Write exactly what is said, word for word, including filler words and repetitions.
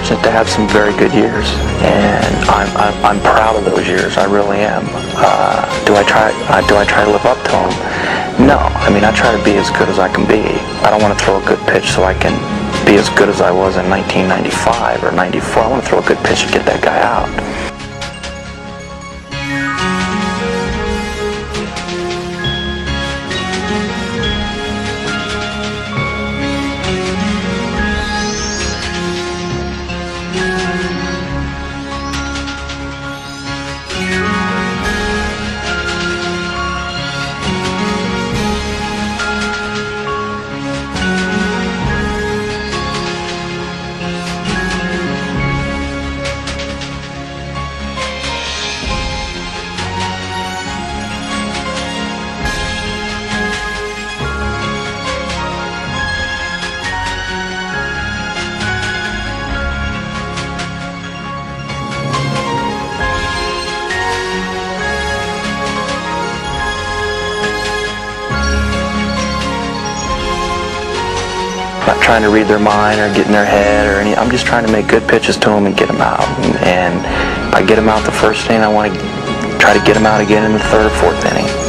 fortunate to have some very good years, and I'm, I'm, I'm proud of those years. I really am. Uh, do I try? Uh, do I try to live up to them? No. I mean, I try to be as good as I can be. I don't want to throw a good pitch so I can be as good as I was in nineteen ninety-five or ninety-four. I want to throw a good pitch and get that guy out. Not trying to read their mind or get in their head or any. I'm just trying to make good pitches to them and get them out. And, and if I get them out the first inning, I want to try to get them out again in the third or fourth inning.